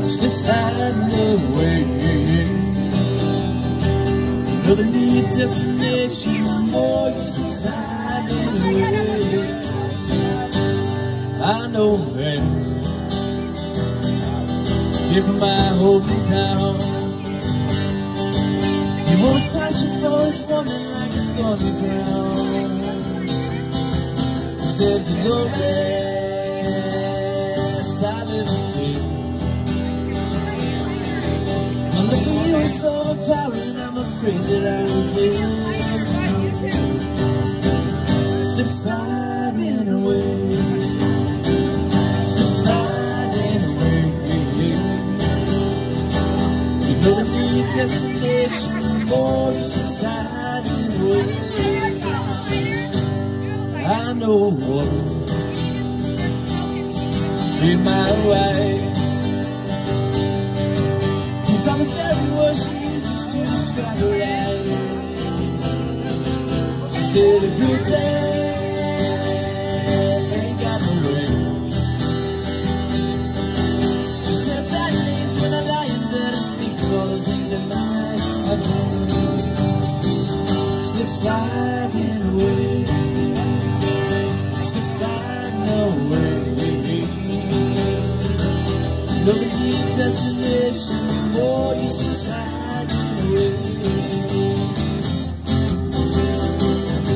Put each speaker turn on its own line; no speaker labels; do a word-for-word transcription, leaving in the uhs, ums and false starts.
slip sliding away. Know the need destination, more you slip sliding away. I know, man, here from my hometown, he was passion for his woman like a thorny ground. He said, Dolores, I live in fear. My love for you is so overpowering, I'm afraid that I will do. Slip sliding away, slip sliding away. You know the need destination, more you slip sliding away. I know a woman in my way. These are the very words she uses to describe her life. She said a good day ain't got no rain. She said a bad day is when I lie in bed and think of all the things that might have been. Slip sliding away, slip sliding away. Know the need destination, more you slip sliding.